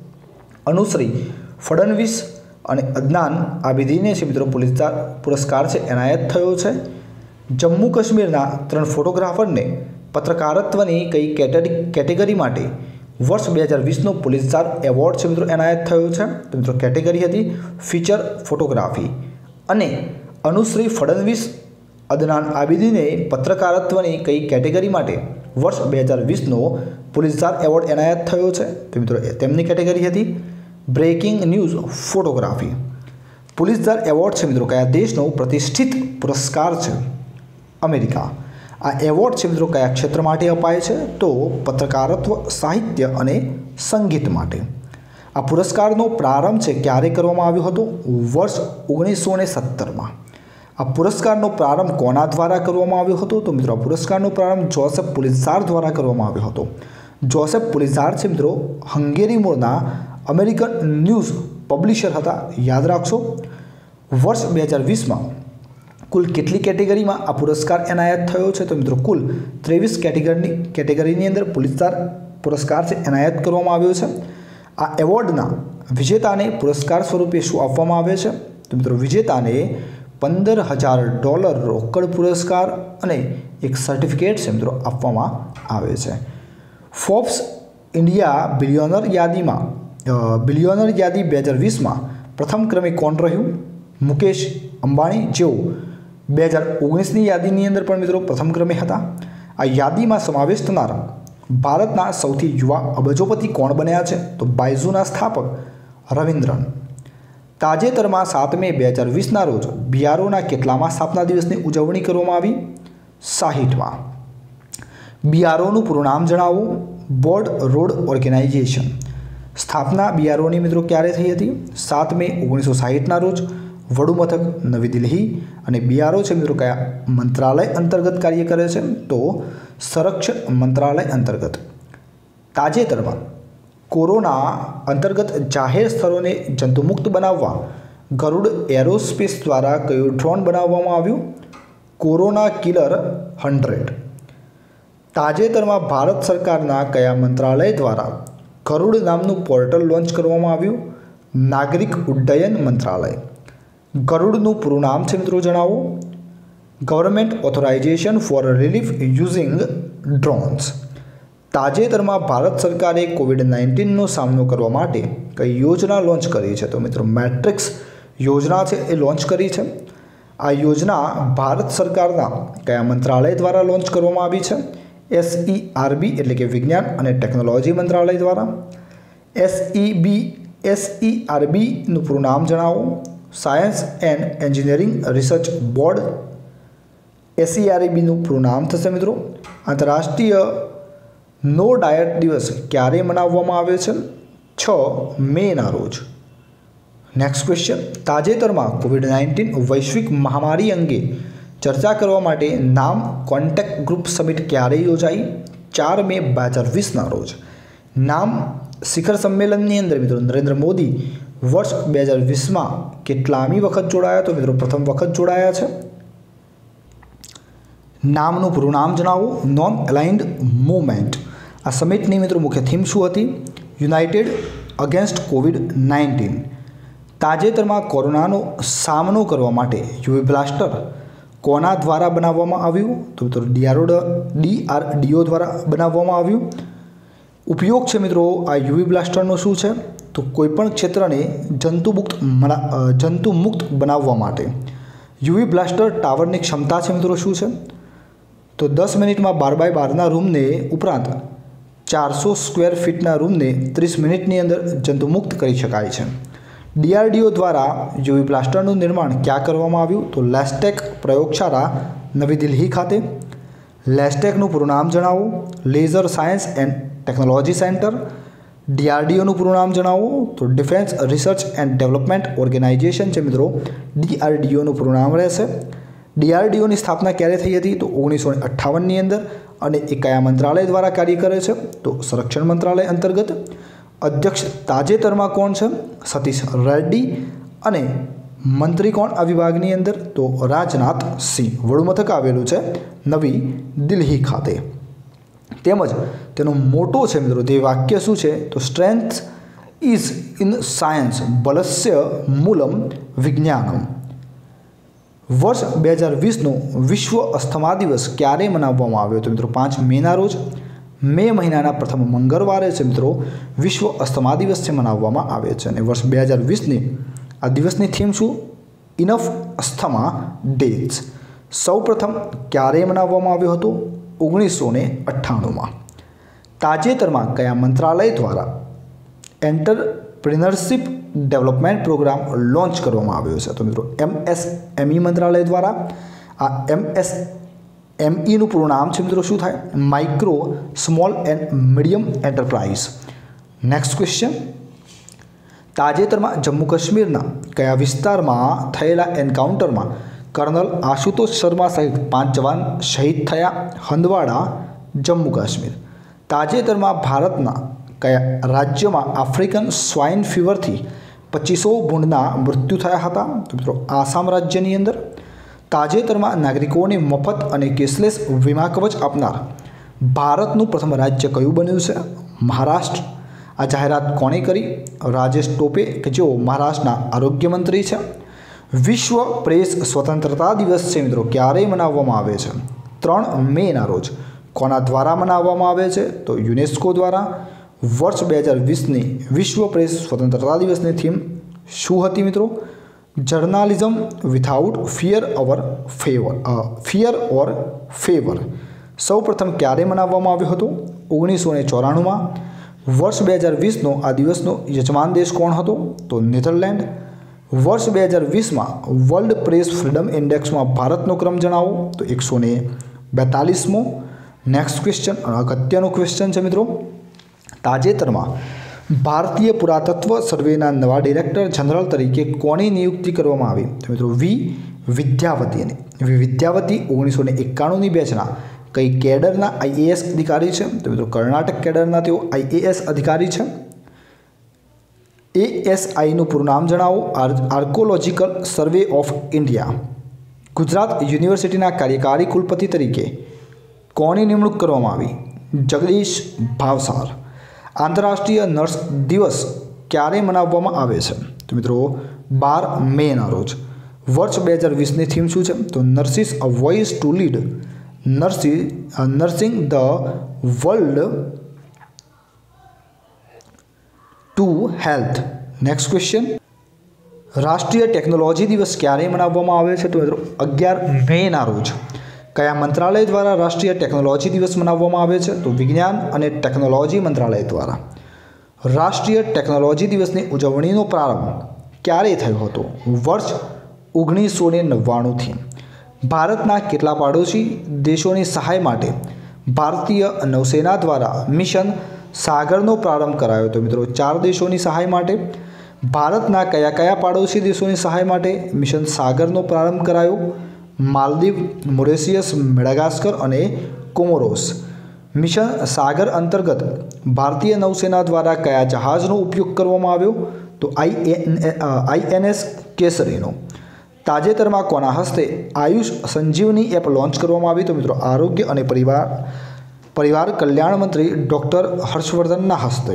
અનુશ્રી ફડણવીસ અને અદનાન આબિદીને છે મિત્રો પુલિત્ઝર પુરસ્કાર છે એનાયત થયો છે. જમ્મુ કાશ્મીરના ત્રણ ફોટોગ્રાફરને પત્રકારત્વની કઈ કેટેગરી માટે વર્ષ બે હજાર વીસનો પુલિત્ઝર એવોર્ડ છે મિત્રો એનાયત થયો છે? તો મિત્રો કેટેગરી હતી ફીચર ફોટોગ્રાફી. અને અનુશ્રી ફડણવીસ અદનાન આબિદીને પત્રકારત્વની કઈ કેટેગરી માટે વર્ષ બે હજાર વીસનો પુલિત્ઝર એવોર્ડ એનાયત થયો છે? તો મિત્રો તેમની કેટેગરી હતી breaking news photography. Pulitzer award છે મિત્રો કયા દેશનો પ્રતિષ્ઠિત પુરસ્કાર છે? અમેરિકા. આ એવોર્ડ છે મિત્રો કયા ક્ષેત્ર માટે અપાય છે? તો પત્રકારત્વ, સાહિત્ય અને સંગીત માટે. આ પુરસ્કારનો પ્રારંભ છે ક્યારે કરવામાં આવ્યો હતો? વર્ષ ઓગણીસો ને સત્તરમાં. આ પુરસ્કારનો પ્રારંભ કોના દ્વારા કરવામાં આવ્યો હતો? તો મિત્રો આ પુરસ્કારનો પ્રારંભ જોસેફ પુલિત્ઝર દ્વારા કરવામાં આવ્યો હતો. જોસેફ પુલિત્ઝર છે મિત્રો હંગેરી મૂળના અમેરિકન ન્યૂઝ પબ્લિશર હતા, યાદ રાખશો. વર્ષ બે હજાર વીસમાં કુલ કેટલી કેટેગરીમાં આ પુરસ્કાર એનાયત થયો છે? તો મિત્રો કુલ ત્રેવીસ કેટેગરીની કેટેગરીની અંદર પુલિત્ઝર પુરસ્કાર છે એનાયત કરવામાં આવ્યો છે. આ એવોર્ડના વિજેતાને પુરસ્કાર સ્વરૂપે શું આપવામાં આવે છે? તો મિત્રો વિજેતાને પંદર હજાર ડોલર રોકડ પુરસ્કાર અને એક સર્ટિફિકેટ છે મિત્રો આપવામાં આવે છે. ફોર્બ્સ ઇન્ડિયા બિલિયોનર યાદીમાં બિલિયોનર યાદી બે હજાર વીસમાં પ્રથમ ક્રમે કોણ રહ્યું? મુકેશ અંબાણી, જેઓ બે હજાર ઓગણીસની યાદીની અંદર પણ મિત્રો પ્રથમ ક્રમે હતા. આ યાદીમાં સમાવેશ થનાર ભારતના સૌથી યુવા અબજોપતિ કોણ બન્યા છે? તો બાયજૂના સ્થાપક રવિન્દ્રન. તાજેતરમાં સાત મે બે હજાર વીસના રોજ બીઆરઓના કેટલામાં સ્થાપના દિવસની ઉજવણી કરવામાં આવી? સાહીઠમાં. બીઆરઓનું પૂરું નામ જણાવો? Board road organisation. સ્થાપના બીઆરઓની મિત્રો ક્યારે થઈ હતી? સાત મે ઓગણીસો સાહીઠના રોજ. વડુ મથક નવી દિલ્હી. અને બીઆરઓ છે મિત્રો કયા મંત્રાલય અંતર્ગત કાર્ય કરે છે? તો સંરક્ષણ મંત્રાલય અંતર્ગત. તાજેતરમાં કોરોના અંતર્ગત જાહેર સ્થળોને જંતુમુક્ત બનાવવા ગરુડ એરોસ્પેસ દ્વારા કયું ડ્રોન બનાવવામાં આવ્યું? Corona killer hundred. તાજેતરમાં ભારત સરકારના કયા મંત્રાલય દ્વારા ગરુડ નામનું પોર્ટલ લોન્ચ કરવામાં આવ્યું? નાગરિક ઉડ્ડયન મંત્રાલય. ગરુડનું પૂરું નામ છે મિત્રો જણાવો? Government authorisation for relief using drones. તાજેતરમાં ભારત સરકારે કોવિડ નાઇન્ટીનનો સામનો કરવા માટે કઈ યોજના લોન્ચ કરી છે? તો મિત્રો મેટ્રિક્સ યોજના છે એ લોન્ચ કરી છે. આ યોજના ભારત સરકારના કયા મંત્રાલય દ્વારા લોન્ચ કરવામાં આવી છે? એસઈઆરબી એટલે કે વિજ્ઞાન અને ટેકનોલોજી મંત્રાલય દ્વારા. એસઈબી એસઈઆરબીનું પૂરું નામ જણાવો? Science and engineering research board. એસઈઆરબીનું પૂરું નામ થશે મિત્રો. આંતરરાષ્ટ્રીય નો ડાયટ દિવસ ક્યારે મનાવવામાં આવે છે? છ મેના રોજ. Next question. તાજેતરમાં કોવિડ નાઇન્ટીન વૈશ્વિક મહામારી અંગે ચર્ચા કરવા માટે નામ કોન્ટેક્ટ ગ્રુપ સમિટ ક્યારે યોજાઈ? ચાર મે બે હજાર વીસના રોજ. નામ શિખર સંમેલનની અંદર મિત્રો નરેન્દ્ર મોદી વર્ષ બે હજાર વીસમાં કેટલામી વખત જોડાયા? તો મિત્રો પ્રથમ વખત જોડાયા છે. નામનું પૂરું નામ જણાવો? Non aligned movement. આ સમિટની મિત્રો મુખ્ય થીમ શું હતી? United against covid nineteen. તાજેતરમાં કોરોનાનો સામનો કરવા માટે યુવી બ્લાસ્ટર કોના દ્વારા બનાવવામાં આવ્યું? તો મિત્રો ડીઆરઓ ડીઆરડીઓ દ્વારા બનાવવામાં આવ્યું. ઉપયોગ છે મિત્રો આ યુવી બ્લાસ્ટરનો શું છે? તો કોઈપણ ક્ષેત્રને જંતુમુક્ત જંતુમુક્ત બનાવવા માટે. યુવી બ્લાસ્ટર ટાવરની ક્ષમતા છે મિત્રો શું છે? તો દસ મિનિટમાં બાર બાય બારના રૂમને ઉપરાંત ચારસો સ્ક્વેર ફીટના રૂમને ત્રીસ મિનિટની અંદર જંતુમુક્ત કરી શકાય છે. ડીઆરડીઓ દ્વારા યુવી બ્લાસ્ટરનું નિર્માણ ક્યાં કરવામાં આવ્યું? તો લેસ્ટેક પ્રયોગશાળા નવી દિલ્હી ખાતે. લેસ્ટેકનું પૂરું નામ જણાવો? Laser science and technology centre. ડીઆરડીઓનું પૂરું નામ જણાવો? તો defence research and development organisation છે મિત્રો ડીઆરડીઓનું પૂરું નામ રહેશે. ડીઆરડીઓની સ્થાપના ક્યારે થઈ હતી? તો ઓગણીસો અઠ્ઠાવનની અંદર. અને એ કયા મંત્રાલય દ્વારા કાર્ય કરે છે? તો સંરક્ષણ મંત્રાલય અંતર્ગત. અધ્યક્ષ તાજેતરમાં કોણ છે? સતીશ રેડ્ડી. અને મંત્રી કોણ આ વિભાગની અંદર? તો રાજનાથ સિંહ. વડું મથક આવેલું છે નવી દિલ્હી ખાતે. તેમજ તેનો મોટો છે મિત્રો, તે વાક્ય શું છે? તો સ્ટ્રેન્થ ઇઝ ઇન સાયન્સ બલસ્ય મૂલમ વિજ્ઞાનમ. વર્ષ બે હજાર વીસનો વિશ્વ અસ્થમા દિવસ ક્યારે મનાવવામાં આવ્યો? તો મિત્રો પાંચ મેના રોજ. મે મહિનાના પ્રથમ મંગળવારે છે મિત્રો વિશ્વ અસ્થમા દિવસ છે મનાવવામાં આવે છે. અને વર્ષ બે હજાર વીસની આ દિવસની થીમ શું? Enough asthma days. સૌ પ્રથમ ક્યારે મનાવવામાં આવ્યો હતો? ઓગણીસો ને અઠ્ઠાણુંમાં. તાજેતરમાં કયા મંત્રાલય દ્વારા એન્ટરપ્રિનરશિપ ડેવલપમેન્ટ પ્રોગ્રામ લોન્ચ કરવામાં આવ્યો છે? તો મિત્રો એમએસએમઈ મંત્રાલય દ્વારા. આ એમએસ એમઈનું પૂરું નામ છે મિત્રો શું થાય? Micro small and medium enterprise. Next question. તાજેતરમાં જમ્મુ કાશ્મીરના કયા વિસ્તારમાં થયેલા એન્કાઉન્ટરમાં કર્નલ આશુતોષ શર્મા સહિત પાંચ જવાન શહીદ થયા? હંદવાડા, જમ્મુ કાશ્મીર. તાજેતરમાં ભારતના કયા રાજ્યમાં આફ્રિકન સ્વાઇન ફીવરથી પચીસો ભૂંડના મૃત્યુ થયા હતા? તો મિત્રો આસામ રાજ્યની અંદર. તાજેતરમાં નાગરિકોને મફત અને કેશલેસ વીમા કવચ આપનાર ભારતનું પ્રથમ રાજ્ય કયું બન્યું છે? મહારાષ્ટ્ર. આ જાહેરાત કોણે કરી? રાજેશ ટોપે, કે જેઓ મહારાષ્ટ્રના આરોગ્ય મંત્રી છે. વિશ્વ પ્રેસ સ્વતંત્રતા દિવસ છે મિત્રો ક્યારે મનાવવામાં આવે છે? ત્રણ મેના રોજ. કોના દ્વારા મનાવવામાં આવે છે? તો યુનેસ્કો દ્વારા. વર્ષ બે હજાર વીસની વિશ્વ પ્રેસ સ્વતંત્રતા દિવસની થીમ શું હતી મિત્રો? Journalism without fear or favour fear or favour. સૌ પ્રથમ ક્યારે મનાવવામાં આવ્યો હતો? ઓગણીસો ને ચોરાણુંમાં. વર્ષ બે હજાર વીસનો આ દિવસનો યજમાન દેશ કોણ હતો? તો નેધરલેન્ડ. વર્ષ બે હજાર વીસમાં વર્લ્ડ પ્રેસ ફ્રીડમ ઇન્ડેક્સમાં ભારતનો ક્રમ જણાવો? તો એકસો ને બેતાલીસમો. નેક્સ્ટ ક્વેશ્ચન, અગત્યનો ક્વેશ્ચન છે મિત્રો. તાજેતરમાં ભારતીય પુરાતત્વ સર્વેના નવા ડિરેક્ટર જનરલ તરીકે કોની નિયુક્તિ કરવામાં આવી? તો મિત્રો વી વિદ્યાવતીને. વી વિદ્યાવતી ઓગણીસો ને એકાણુંની બેચના કઈ કેડરના આઈએએસ અધિકારી છે? તો મિત્રો કર્ણાટક કેડરના તેઓ આઈએએસ અધિકારી છે. એએસઆઈનું પૂરું નામ જણાવો? Archaeological survey of India. Gujarat યુનિવર્સિટીના કાર્યકારી કુલપતિ તરીકે કોની નિમણૂક કરવામાં આવી? જગદીશ ભાવસાર. આંતરરાષ્ટ્રીય નર્સ દિવસ ક્યારે મનાવવામાં આવે છે? તો મિત્રો બાર મેના રોજ. વર્ષ બે હજાર વીસની થીમ શું છે? તો nurses a voice to lead nursing nursing the world to health. Next question. રાષ્ટ્રીય ટેકનોલોજી દિવસ ક્યારે મનાવવામાં આવે છે? તો મિત્રો અગિયાર મેના રોજ. કયા મંત્રાલય દ્વારા રાષ્ટ્રીય ટેકનોલોજી દિવસ મનાવવામાં આવે છે? તો વિજ્ઞાન અને ટેકનોલોજી મંત્રાલય દ્વારા. રાષ્ટ્રીય ટેકનોલોજી દિવસની ઉજવણીનો પ્રારંભ ક્યારે થયો હતો? વર્ષ ઓગણીસો ને નવ્વાણુંથી. ભારતના કેટલા પાડોશી દેશોની સહાય માટે ભારતીય નૌસેના દ્વારા મિશન સાગરનો પ્રારંભ કરાયો? તો મિત્રો ચાર દેશોની સહાય માટે. ભારતના કયા કયા પાડોશી દેશોની સહાય માટે મિશન સાગરનો પ્રારંભ કરાયો? માલદીવ, મોરેશિયસ, મેડાગાસ્કર અને કોમોરોસ. મિશન સાગર અંતર્ગત ભારતીય નૌસેના દ્વારા કયા જહાજનો ઉપયોગ કરવામાં આવ્યો? તો આઈએન આઈએનએસ કેસરીનો. તાજેતરમાં કોના હસ્તે આયુષ સંજીવની એપ લોન્ચ કરવામાં આવી? તો મિત્રો આરોગ્ય અને પરિવાર પરિવાર કલ્યાણ મંત્રી ડૉક્ટર હર્ષવર્ધનના હસ્તે.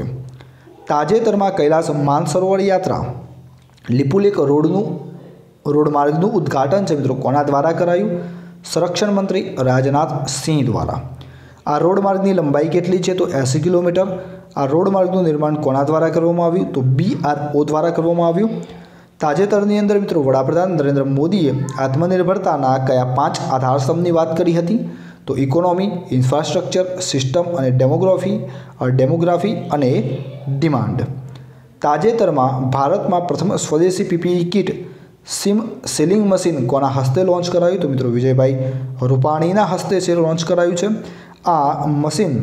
તાજેતરમાં કૈલાસ માનસરોવર યાત્રા લિપુલેક રોડનું રોડ માર્ગનું ઉદ્ઘાટન છે મિત્રો કોના દ્વારા કરાયું? સંરક્ષણ મંત્રી રાજનાથ સિંહ દ્વારા. આ રોડ માર્ગની લંબાઈ કેટલી છે? તો એંસી કિલોમીટર. આ રોડ માર્ગનું નિર્માણ કોના દ્વારા કરવામાં આવ્યું? તો બીઆરઓ દ્વારા કરવામાં આવ્યું. તાજેતરની અંદર મિત્રો વડાપ્રધાન નરેન્દ્ર મોદીએ આત્મનિર્ભરતાના કયા પાંચ આધારસ્તંભની વાત કરી હતી? તો ઇકોનોમી, ઇન્ફ્રાસ્ટ્રક્ચર, સિસ્ટમ અને ડેમોગ્રાફી ડેમોગ્રાફી અને ડિમાન્ડ. તાજેતરમાં ભારતમાં પ્રથમ સ્વદેશી PPE kit seam sealing machine કોના હસ્તે લોન્ચ કરાયું? તો મિત્રો વિજયભાઈ રૂપાણીના હસ્તે છે લોન્ચ કરાયું છે. આ મશીન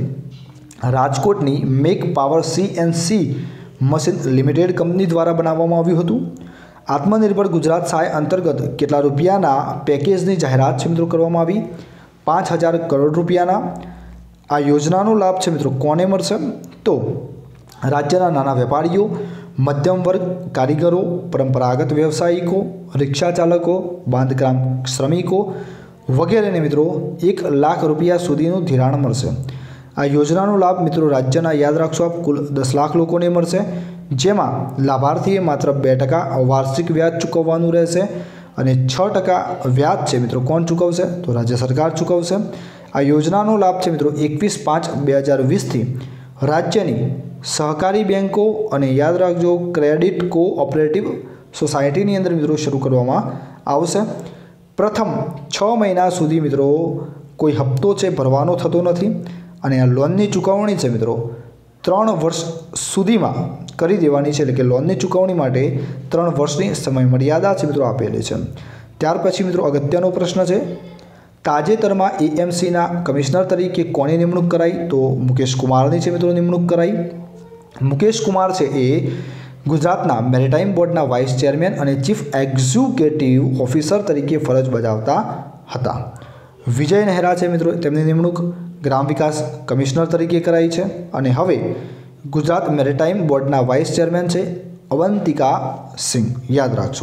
રાજકોટની Mac Power CNC machine limited company દ્વારા બનાવવામાં આવ્યું હતું. આત્મનિર્ભર ગુજરાત સહાય અંતર્ગત કેટલા રૂપિયાના પેકેજની જાહેરાત છે મિત્રો કરવામાં આવી? પાંચ હજાર કરોડ રૂપિયાના. આ યોજનાનો લાભ છે મિત્રો કોને મળશે? તો રાજ્યના નાના વેપારીઓ, मध्यम वर्ग, कारीगरो, परंपरागत व्यवसायिको, रिक्शा चालको, बांधकाम श्रमिको वगैरह मित्रों एक लाख रुपया सुधीનું ધિરાણ મળશે। આ યોજનાનો લાભ મિત્રો રાજ્યના યાદ રાખશો આપ કુલ દસ લાખ લોકોને મળશે, જેમાં લાભાર્થીએ માત્ર બે ટકા વાર્ષિક વ્યાજ ચૂકવવાનું રહેશે અને છ ટકા વ્યાજ છે મિત્રો કોણ ચૂકવશે તો રાજ્ય સરકાર ચૂકવશે। આ યોજનાનો લાભ છે મિત્રો એકવીસ પાંચ બે હજાર વીસથી રાજ્યની સહકારી બેંકો અને યાદ રાખજો ક્રેડિટ કોઓપરેટિવ સોસાયટીની અંદર મિત્રો શરૂ કરવામાં આવશે। પ્રથમ છ મહિના સુધી મિત્રો કોઈ હપ્તો છે ભરવાનો થતો નથી અને આ લોનની ચૂકવણી છે મિત્રો ત્રણ વર્ષ સુધીમાં કરી દેવાની છે, એટલે કે લોનની ચૂકવણી માટે ત્રણ વર્ષની સમય મર્યાદા છે મિત્રો આપેલી છે। ત્યાર પછી મિત્રો અગત્યનો પ્રશ્ન છે, તાજેતરમાં એએમસીના કમિશનર તરીકે કોની નિમણૂક કરાઈ તો મુકેશ કુમારની છે મિત્રો નિમણૂક કરાઈ। મુકેશ કુમાર છે એ ગુજરાતના મેરીટાઈમ બોર્ડના વાઇસ ચેરમેન અને ચીફ એક્ઝિક્યુટિવ ઓફિસર તરીકે ફરજ બજાવતા હતા। વિજય નહેરા છે મિત્રો તેમની નિમણૂક ગ્રામ વિકાસ કમિશનર તરીકે કરાઈ છે અને હવે ગુજરાત મેરીટાઈમ બોર્ડના વાઇસ ચેરમેન છે અવંતિકા સિંહ, યાદ રાખજો।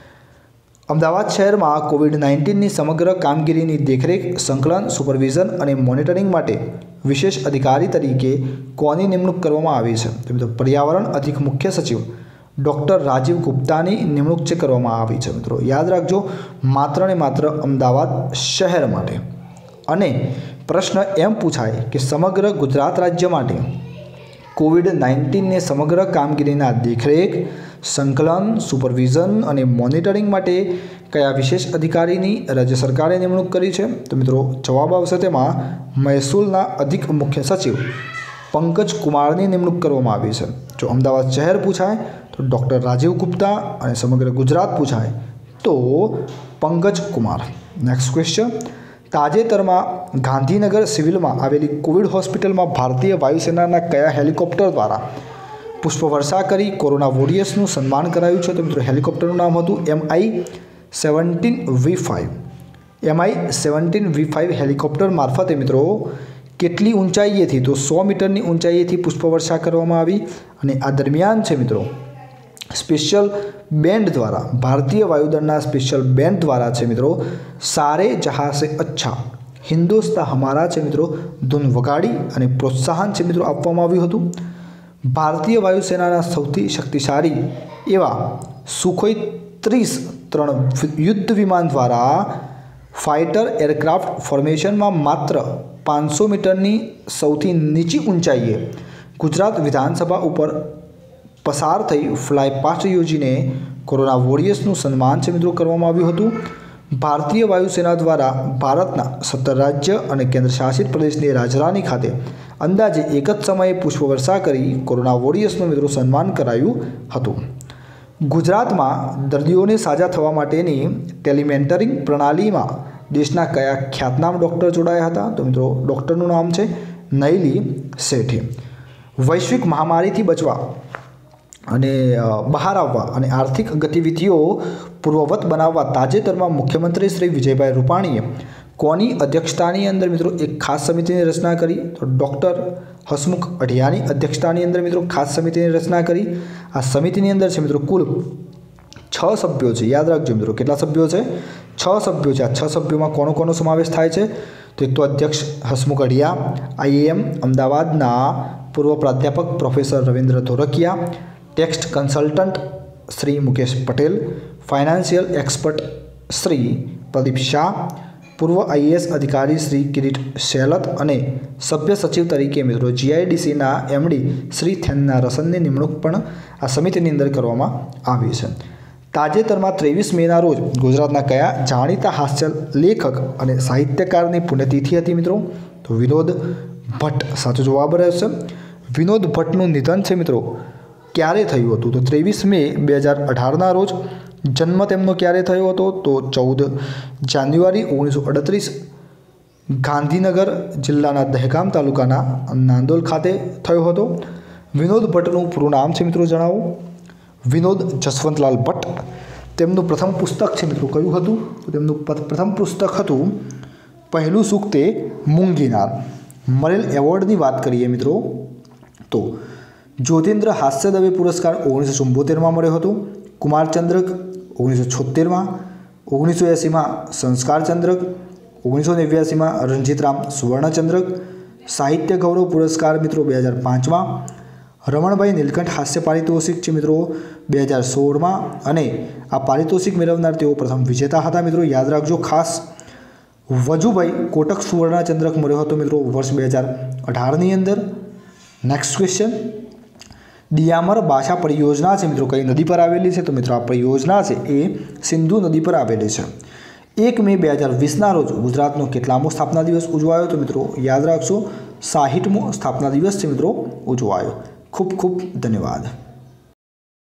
અમદાવાદ શહેરમાં કોવિડ નાઇન્ટીનની સમગ્ર કામગીરીની દેખરેખ, સંકલન, સુપરવિઝન અને મોનિટરિંગ માટે વિશેષ અધિકારી તરીકે કોની નિમણૂક કરવામાં આવી છે તો મિત્રો પર્યાવરણ અધિક મુખ્ય સચિવ ડૉક્ટર રાજીવ ગુપ્તાની નિમણૂક છે કરવામાં આવી છે મિત્રો, યાદ રાખજો માત્ર ને માત્ર અમદાવાદ શહેર માટે। અને પ્રશ્ન એમ પૂછાય કે સમગ્ર ગુજરાત રાજ્ય માટે કોવિડ નાઇન્ટીનને સમગ્ર કામગીરીના દેખરેખ, સંકલન, સુપરવિઝન અને મોનિટરિંગ માટે કયા વિશેષ અધિકારીની રાજ્ય સરકારે નિમણૂક કરી છે તો મિત્રો જવાબ આવશે તેમાં મહેસૂલના અધિક મુખ્ય સચિવ પંકજ કુમારની નિમણૂક કરવામાં આવી છે। જો અમદાવાદ શહેર પૂછાય તો ડૉક્ટર રાજીવ ગુપ્તા અને સમગ્ર ગુજરાત પૂછાય તો પંકજ કુમાર। નેક્સ્ટ ક્વેશ્ચન, તાજેતરમાં ગાંધીનગર સિવિલમાં આવેલી કોવિડ હોસ્પિટલમાં ભારતીય વાયુસેનાના કયા હેલિકોપ્ટર દ્વારા પુષ્પવર્ષા કરી કોરોના વોરિયર્સનું સન્માન કરાયું છે તો મિત્રો હેલિકોપ્ટરનું નામ હતું M I seventeen V five. M I seventeen V five helicopter મારફતે મિત્રો કેટલી ઊંચાઈએથી તો સો મીટરની ઊંચાઈએથી પુષ્પવર્ષા કરવામાં આવી અને આ દરમિયાન છે મિત્રો સ્પેશિયલ બેન્ડ દ્વારા ભારતીય વાયુદળના સ્પેશિયલ બેન્ડ દ્વારા છે મિત્રો સારે જહાં સે અચ્છા હિન્દુસ્તા હમારા છે મિત્રો ધૂન વગાડી અને પ્રોત્સાહન છે મિત્રો આપવામાં આવ્યું હતું। ભારતીય વાયુસેનાના સૌથી શક્તિશાળી એવા સુખોઈ ત્રીસ ત્રણ યુદ્ધ વિમાન દ્વારા ફાઇટર એરક્રાફ્ટ ફોર્મેશનમાં માત્ર પાંચસો મીટરની સૌથી નીચી ઊંચાઈએ ગુજરાત વિધાનસભા ઉપર પસાર થઈ ફ્લાય પાસ્ટ યોજીને કોરોના વોરિયર્સનું સન્માન છે મિત્રો કરવામાં આવ્યું હતું। ભારતીય વાયુસેના દ્વારા ભારતના સત્તર રાજ્ય અને કેન્દ્રશાસિત પ્રદેશની રાજધાની ખાતે અંદાજે એક જ સમયે પુષ્પવર્ષા કરી કોરોના વોરિયર્સનું મિત્રો સન્માન કરાયું હતું। ગુજરાતમાં દર્દીઓને સાજા થવા માટેની ટેલિમેન્ટરિંગ પ્રણાલીમાં દેશના કયા ખ્યાતનામ ડૉક્ટર જોડાયા હતા તો મિત્રો ડૉક્ટરનું નામ છે નયલી શેઠી। વૈશ્વિક મહામારીથી બચવા અને બહાર આવવા અને આર્થિક ગતિવિધિઓ પૂર્વવત બનાવવા તાજેતરમાં મુખ્યમંત્રી શ્રી વિજયભાઈ રૂપાણીએ કોની અધ્યક્ષતાની અંદર મિત્રો એક ખાસ સમિતિની રચના કરી તો ડૉક્ટર હસમુખ અઢિયાની અધ્યક્ષતાની અંદર મિત્રો ખાસ સમિતિની રચના કરી। આ સમિતિની અંદર છે મિત્રો કુલ છ સભ્યો છે, યાદ રાખજો મિત્રો કેટલા સભ્યો છે છ સભ્યો છે। આ છ સભ્યોમાં કોનો કોનો સમાવેશ થાય છે તો એક તો અધ્યક્ષ હસમુખ અઢિયા, આઈએએમ અમદાવાદના પૂર્વ પ્રાધ્યાપક professor Ravindra Dholakia, text consultant Shri Mukesh Patel, financial expert Shri Pradeep Shah, પૂર્વ આઈએએસ અધિકારી શ્રી કિરીટ શેલત અને સભ્ય સચિવ તરીકે મિત્રો જીઆઈડીસીના એમડી શ્રી થેન્ના રસનની નિમણૂક પણ આ સમિતિની અંદર કરવામાં આવી છે। તાજેતરમાં ત્રેવીસ મેના રોજ ગુજરાતના કયા જાણીતા હાસ્ય લેખક અને સાહિત્યકારની પુણ્યતિથિ હતી મિત્રો તો વિનોદ ભટ્ટ સાચો જવાબ રહેશે। વિનોદ ભટ્ટનું નિધન છે મિત્રો ક્યારે થયું હતું તો ત્રેવીસ મે બે હજાર અઢારના રોજ। જન્મ તેમનો ક્યારે થયો હતો તો ચૌદ જાન્યુઆરી ઓગણીસો અડત્રીસ ગાંધીનગર જિલ્લાના દહેગામ તાલુકાના નાંદોલ ખાતે થયો હતો। વિનોદ ભટ્ટનું પૂરું નામ છે મિત્રો જણાવો વિનોદ જસવંતલાલ ભટ્ટ। તેમનું પ્રથમ પુસ્તક છે મિત્રો કયું હતું તો તેમનું પ્રથમ પુસ્તક હતું પહેલું સુખ તે મૂંગીનાર। મળેલ એવોર્ડની વાત કરીએ મિત્રો તો જ્યોતિન્દ્ર હાસ્ય દવે પુરસ્કાર ઓગણીસો ચુંબોતેરમાં મળ્યો હતો। કુમારચંદ્રક ઓગણીસો છોતેરમાં, ઓગણીસો એંસીમાં સંસ્કાર ચંદ્રક, ઓગણીસો નેવ્યાસીમાં રણજીતરામ સુવર્ણચંદ્રક, સાહિત્ય ગૌરવ પુરસ્કાર મિત્રો બે હજાર પાંચમાં, રમણભાઈ નીલકંઠ હાસ્ય પારિતોષિક છે મિત્રો બે હજાર સોળમાં, અને આ પારિતોષિક મેળવનાર તેઓ પ્રથમ વિજેતા હતા મિત્રો, યાદ રાખજો ખાસ। વજુભાઈ કોટક સુવર્ણચંદ્રક મળ્યો હતો મિત્રો વર્ષ બે હજાર અઢારની અંદર। નેક્સ્ટ ક્વેશ્ચન, દિયામર ભાષા પરિયોજના છે મિત્રો કઈ નદી પર આવેલી છે? તો મિત્રો આ પરિયોજના છે એ સિંધુ નદી પર આવેલી છે। એક મે બે હજાર વીસના રોજ ગુજરાતનો કેટલામો સ્થાપના દિવસ ઉજવાયો? તો મિત્રો યાદ રાખશો સાહીઠમો સ્થાપના દિવસ છે મિત્રો ઉજવાયો। ખૂબ ખૂબ ધન્યવાદ।